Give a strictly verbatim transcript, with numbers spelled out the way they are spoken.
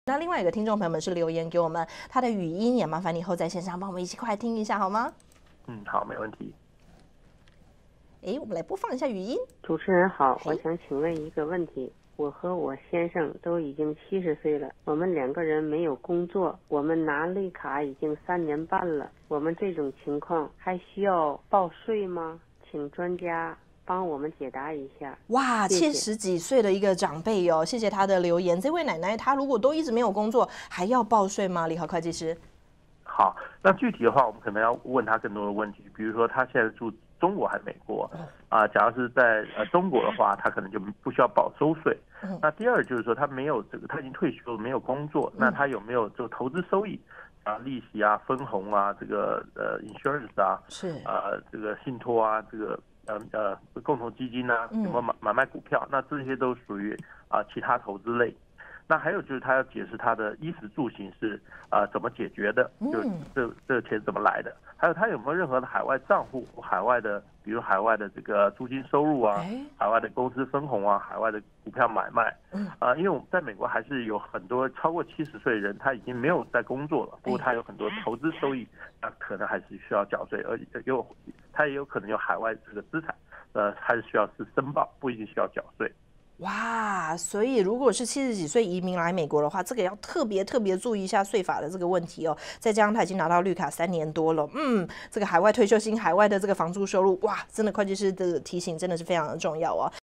那另外有个听众朋友们是留言给我们，他的语音也麻烦你后在线上帮我们一起快听一下好吗？ 嗯，好，没问题。 哎，我们来播放一下语音。 主持人好，我想请问一个问题。我和我先生都已经七十岁了，我们两个人没有工作，我们拿绿卡已经三年半了。我们这种情况还需要报税吗？请专家帮我们解答一下。 哇，七十几岁的一个长辈哦，谢谢他的留言。这位奶奶她如果都一直没有工作，还要报税吗？李豪会计师。 好，那具体的话，我们可能要问他更多的问题，比如说他现在住中国还是美国啊、呃？假如是在呃中国的话，他可能就不需要报收税。那第二就是说，他没有这个，他已经退休了，没有工作，那他有没有这个投资收益啊、利息啊、分红啊、这个呃 insurance 啊， 是啊、呃、这个信托啊，这个呃呃共同基金啊，有没有买买卖股票？那这些都属于啊、呃、其他投资类。那还有就是他要解释他的衣食住行是啊、呃、怎么解决的，就这这钱怎么来的，还有他有没有任何的海外账户、海外的比如海外的这个租金收入啊、海外的公司分红啊、海外的股票买卖，啊、呃，因为我们在美国还是有很多超过七十岁的人他已经没有在工作了，不过他有很多投资收益，那可能还是需要缴税，而有他也有可能有海外这个资产，呃，还是需要是申报，不一定需要缴税。 哇，所以如果是七十几岁移民来美国的话，这个要特别特别注意一下税法的这个问题哦。再加上他已经拿到绿卡三年多了，嗯，这个海外退休金、海外的这个房租收入，哇，真的会计师的提醒真的是非常的重要哦。